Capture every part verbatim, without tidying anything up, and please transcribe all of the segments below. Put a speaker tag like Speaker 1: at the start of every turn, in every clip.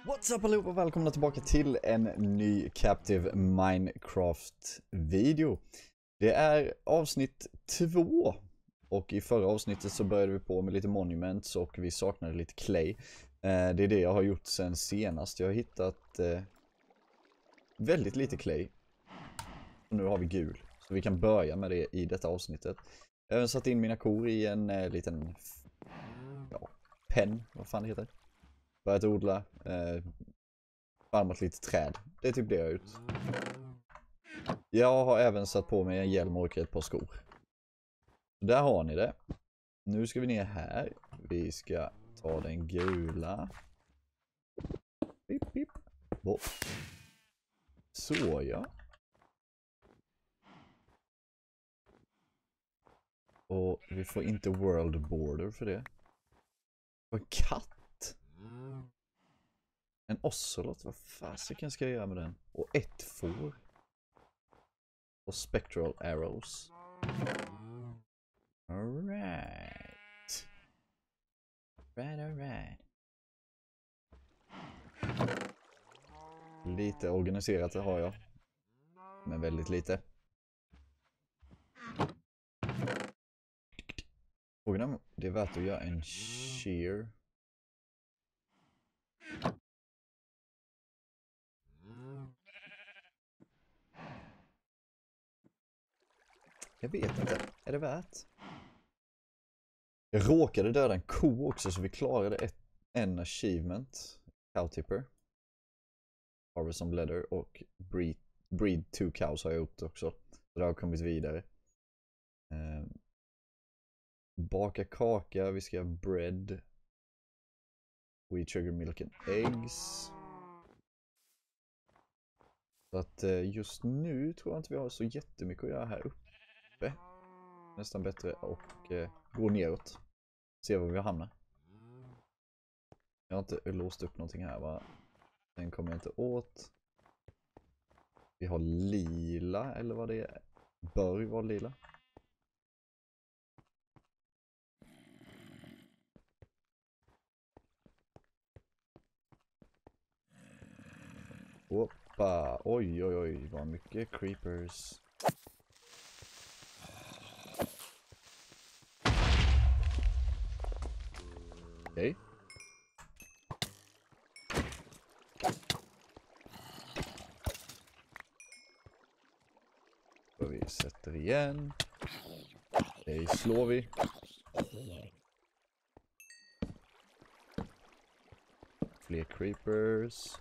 Speaker 1: What's up allihopa och välkomna tillbaka till en ny Captive Minecraft-video. Det är avsnitt två. Och i förra avsnittet så började vi på med lite monuments och vi saknade lite clay. Eh, det är det jag har gjort sen senast. Jag har hittat eh, väldigt lite clay. Och nu har vi gul. Så vi kan börja med det i detta avsnittet. Jag har även satt in mina kor i en eh, liten ja, pen, vad fan det heter. Börjat odla. Eh, farmat lite träd. Det är typ det jag har gjort. Jag har även satt på mig en hjälm och ett par skor. Där har ni det. Nu ska vi ner här. Vi ska ta den gula. Pip, pip. Bort. Så ja. Och vi får inte world border för det. Och en katt. En ocelot. Vad fasiken ska jag göra med den? Och ett får. Och spectral arrows. Alright. Right, alright. Lite organiserat har jag. Men väldigt lite. Frågan om det är värt att göra en shear. Jag vet inte. Är det värt? Jag råkade döda en ko också så vi klarade ett, en achievement. Cowtipper. Harvest some leather och breed, breed two cows har jag gjort också. Så det har kommit vidare. Eh, baka kaka. Vi ska ha bread. Wheat sugar, milk and eggs. Så att eh, just nu tror jag inte vi har så jättemycket att göra här uppe. Nästan bättre och eh, gå neråt. Se var vi hamnar. Jag har inte låst upp någonting här va. Den kommer jag inte åt. Vi har lila eller vad det är. Bör ju vara lila. Hoppa. Oj oj oj vad mycket creepers. Okej. Så vi sätter igen. Okej, slår vi. Fler creepers.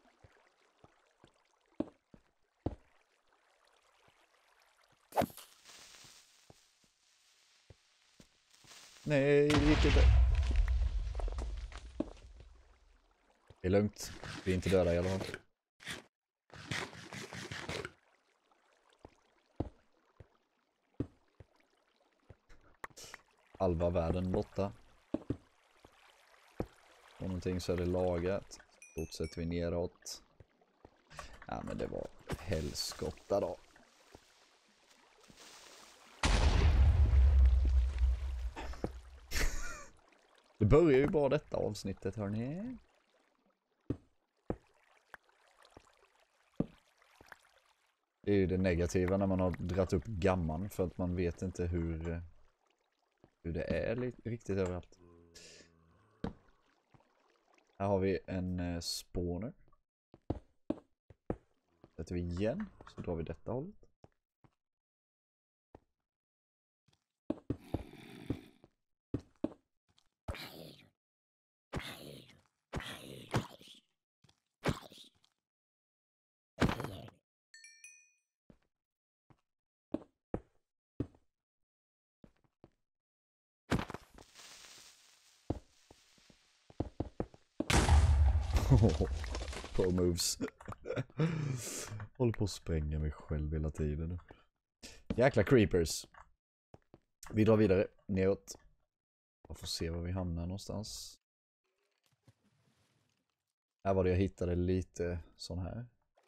Speaker 1: Nej, det gick inte. Det är lugnt. Vi är inte döda i alla fall. Halva världen borta. Och någonting så är det lagat. Fortsätter vi neråt. Ja men det var helskotta då. Det börjar ju bara detta avsnittet hörni. Det är ju det negativa när man har dratt upp gamman för att man vet inte hur, hur det är riktigt överallt. Här har vi en eh, spawner. Sätter vi igen så drar vi detta hållet. Pro moves. Håller på att spränga mig själv hela tiden. Jäkla creepers. Vi drar vidare neråt. Jag får se var vi hamnar någonstans. Här var det jag hittade lite sån här.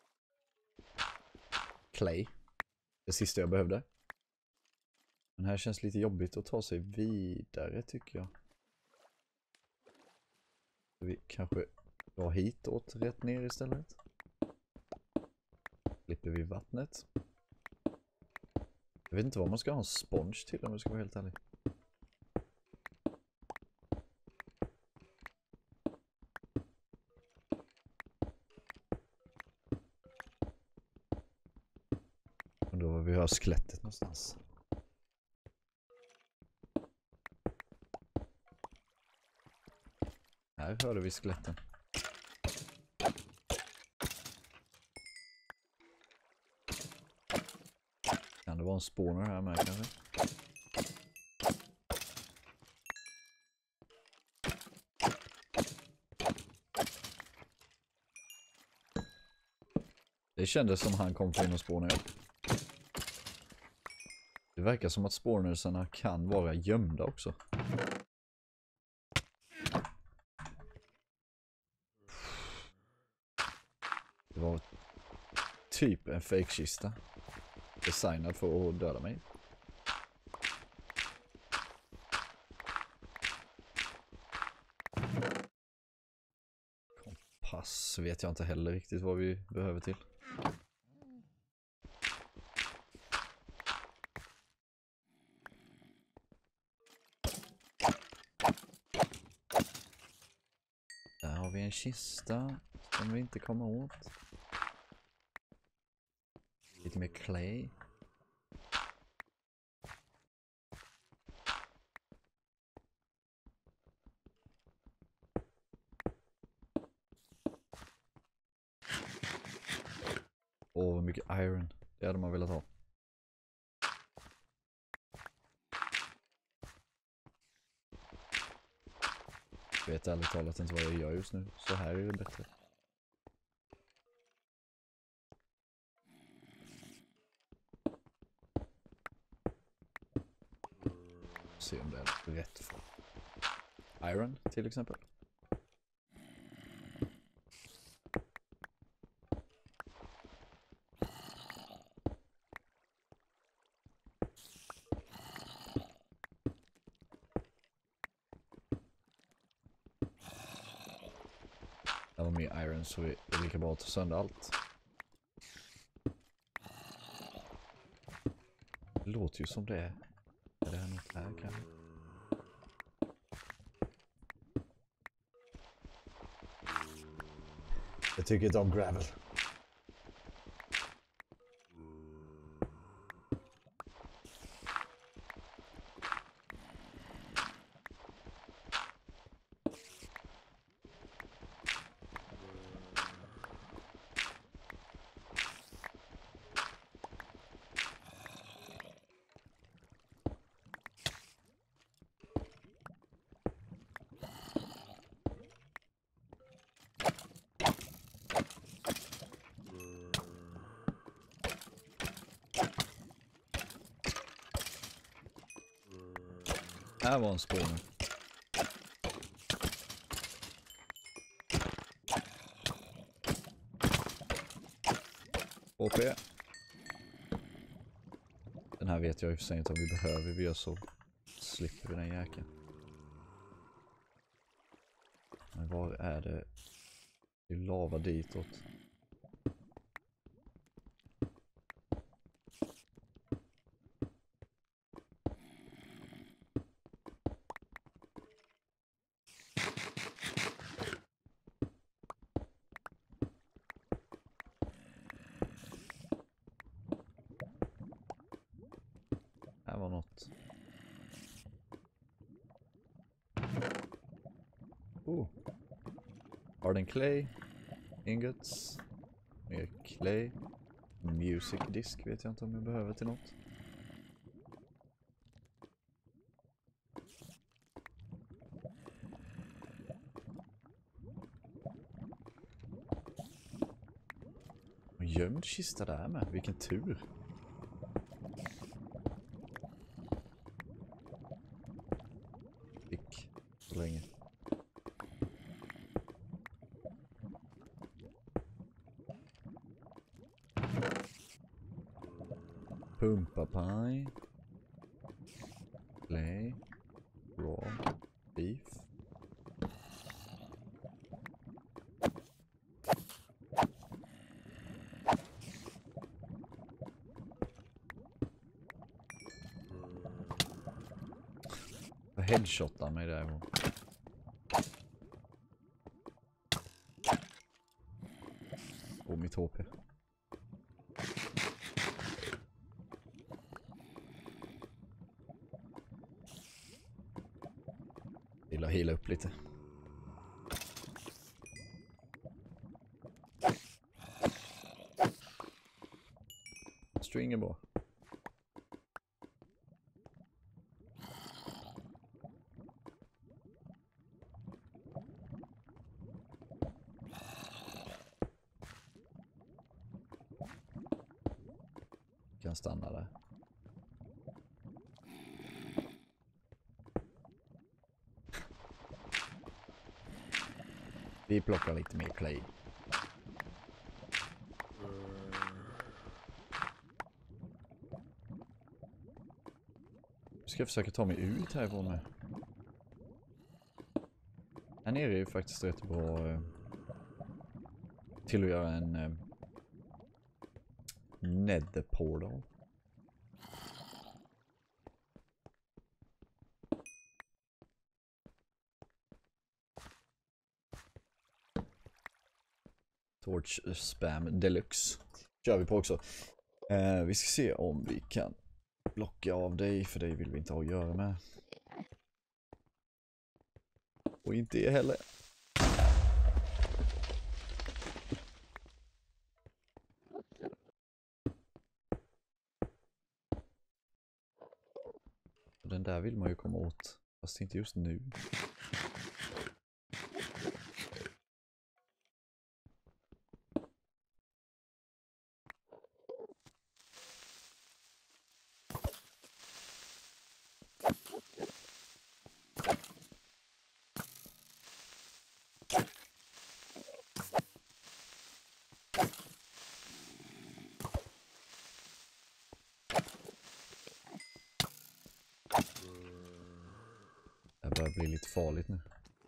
Speaker 1: Clay. Det sista jag behövde. Men här känns lite jobbigt att ta sig vidare tycker jag. Vi kanske Dra hitåt, rätt ner istället. Slipper vi vattnet. Jag vet inte vad man ska ha en sponge till om jag ska vara helt ärlig. Undrar var vi har skelettet någonstans. Här hörde vi skeletten. Kan det vara en spawner här med kanske? Det kändes som han kom från en spawner. Det verkar som att spawnersarna kan vara gömda också. Det var typ en fake-kista. Designad för att döda mig. Kompass vet jag inte heller riktigt vad vi behöver till. Där har vi en kista som vi inte kommer åt. Lite mer clay. Åh, vad mycket iron. Det hade man velat ha. Jag vet ärligt talat inte vad jag gör just nu. Så här är det bättre. Se om det är rätt för iron till exempel. Det var mer iron så det är lika bra att ta sönder allt. Det låter ju som det är. Är det här något här kanske? Jag tycker inte om gravel. Här var en spårning. H P. Den här vet jag ju för sig inte om vi behöver. Vi gör så slipper vi den jäkeln. Men var är det? Det är lava ditåt. Här var något. Oh. Harden clay. Ingots. Mer clay. Music disk vet jag inte om jag behöver till något. Och gömd kista där med. Vilken tur. Fick så länge. Pumpapaj. Clay. Raw. Beef. headshotar mig där. Och mitt H P. Vill hila upp lite. String är bra. Kan stanna där. Vi plockar lite mer clay. Jag ska försöka ta mig ut härifrån med. Här nere är ju faktiskt rätt bra eh, till att göra en eh, nether portal. Torch spam deluxe kör vi på också. Eh, vi ska se om vi kan blocka av dig, för dig vill vi inte ha att göra med. Och inte er heller. Den där vill man ju komma åt, fast inte just nu. Det börjar bli lite farligt nu.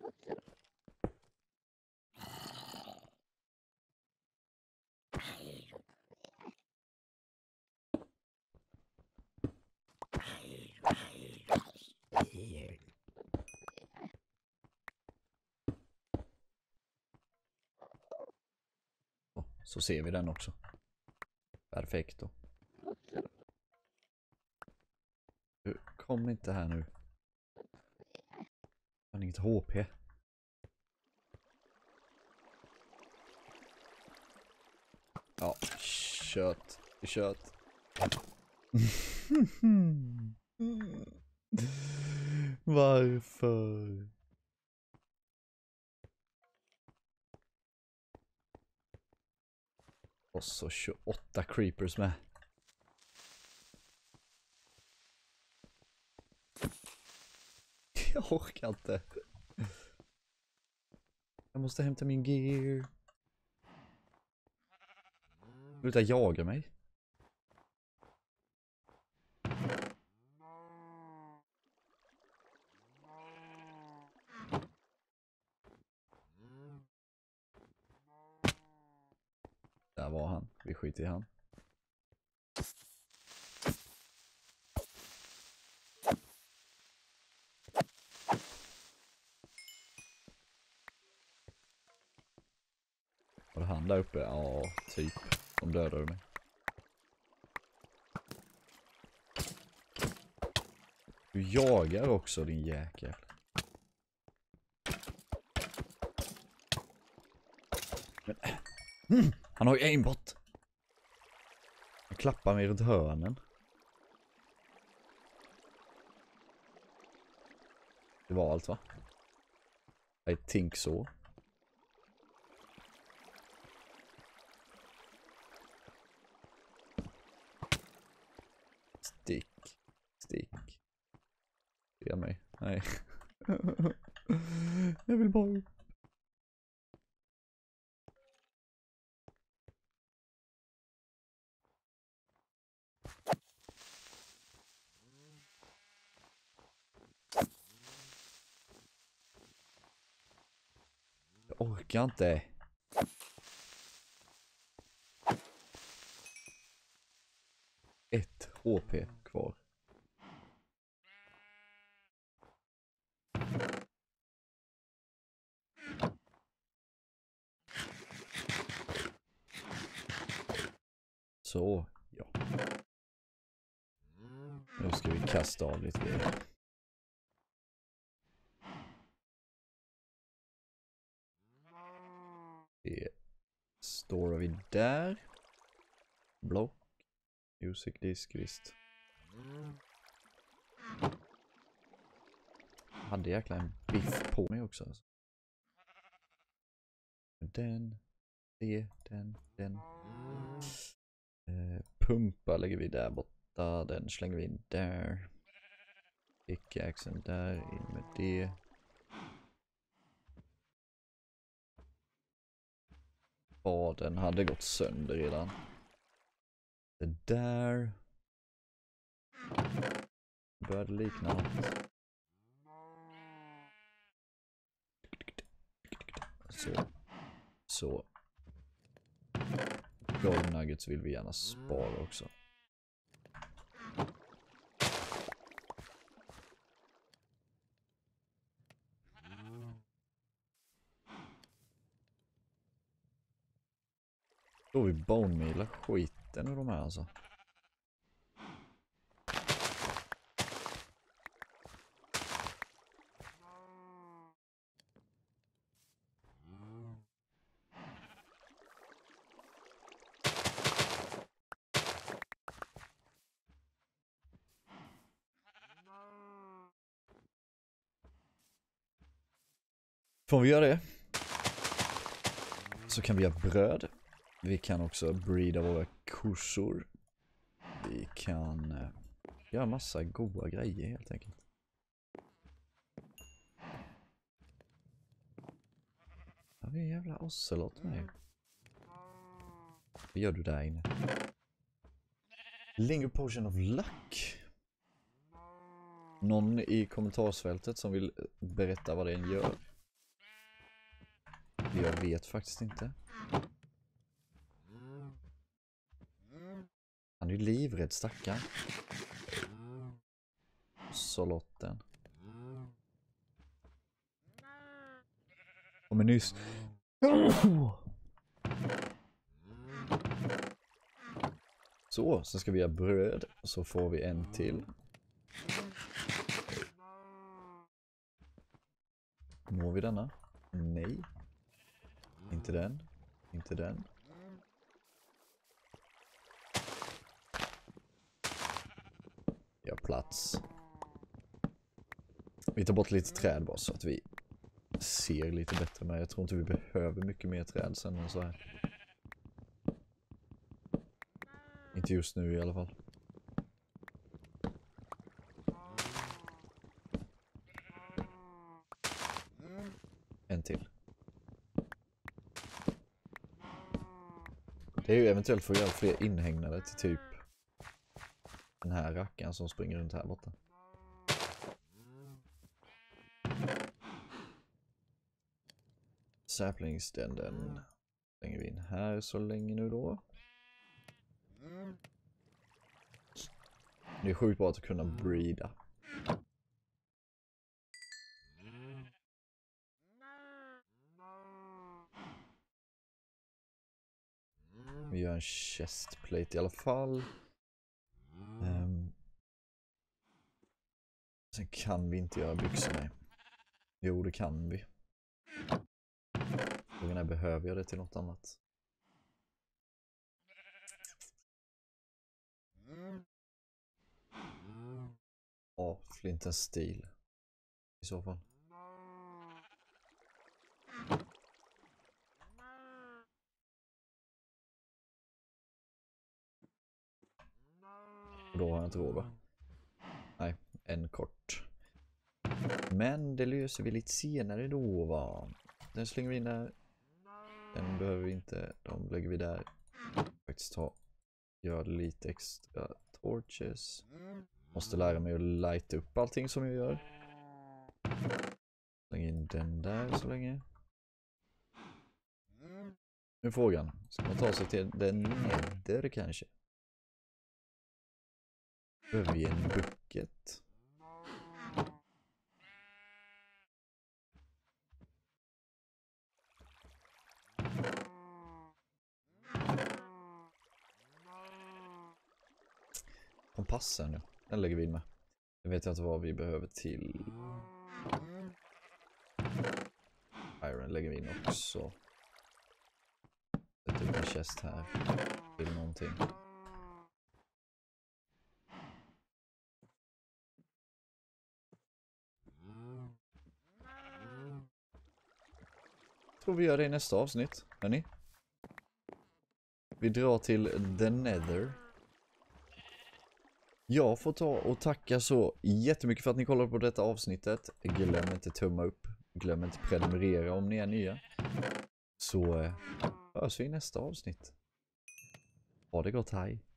Speaker 1: Så ser vi den också. Perfekt då. Du, kom inte här nu. Jag har inget H P. Ja, kött. Kött. Varför? Och så tjugoåtta creepers med. Jag orkar inte. Jag måste hämta min gear. Sluta jaga mig. Där var han. Vi skiter i han. Var det han där uppe? Ja, typ. De dödade mig. Du jagar också, din jäkel. Men, mm, han har ju aimbot. Han klappar mig runt hörnen. Det var allt, va? I think so. Stick. Stick. Ge mig. Nej. Jag vill bara... Jag orkar inte. Ett H P kvar. Så, ja. Nu ska vi kasta av lite grejer. Det står vi där. Block. Music disk, visst. Hade jäkla en biff på mig också. Alltså. Den, det, den, den. Eh, pumpa lägger vi där borta. Den slänger vi in där. Pickaxen där, in med det. Baden hade gått sönder redan. Det där började likna något. Så. Så. Gold nuggets vill vi gärna spara också. Då vi bone meala skiten ur de här alltså. Får vi göra det så kan vi ha bröd. Vi kan också breeda våra kossor. Vi kan uh, göra massa goda grejer helt enkelt. Ja, vi är en jävla ocelot med. Vad gör du där inne? Linger potion of luck. Någon i kommentarsfältet som vill berätta vad den gör? Jag vet faktiskt inte. Han är ju livrädd, stackaren. Solotten. Och men nyss. Så, så ska vi ha bröd. Så får vi en till. Når vi denna? Nej. Inte den. Inte den. Vi har plats. Vi tar bort lite träd bara så att vi ser lite bättre. Men jag tror inte vi behöver mycket mer träd sen än så här. Inte just nu i alla fall. En till. Det är ju eventuellt för att göra fler inhägnader till typ den här rackaren som springer runt här borta. Saplingständen slänger vi in här så länge nu då. Det är sjukt bra att kunna breeda. Vi gör en chestplate i alla fall. Um, sen kan vi inte göra byxor med. Jo, det kan vi. Frågan är, behöver jag det till något annat? Ja, flint and steel. I så fall. Och då har jag inte råd, va? Nej, en kort. Men det löser vi lite senare då, va? Den slänger vi in där. Den behöver vi inte. De lägger vi där. Faktiskt ta. Gör lite extra torches. Måste lära mig att lighta upp allting som jag gör. Släng in den där så länge. Nu är frågan. Ska man ta sig till den nedder kanske? Behöver vi en bucket? Kompassen, ja. Den lägger vi in med. Jag vet inte vad vi behöver till. Iron lägger vi in också. Sätter upp en chest här. Till någonting. Jag tror vi gör det i nästa avsnitt. Hörrni? Vi drar till The Nether. Jag får ta och tacka så jättemycket för att ni kollade på detta avsnittet. Glöm inte tumma upp. Glöm inte prenumerera om ni är nya. Så hörs vi i nästa avsnitt. Ha det gott, hej.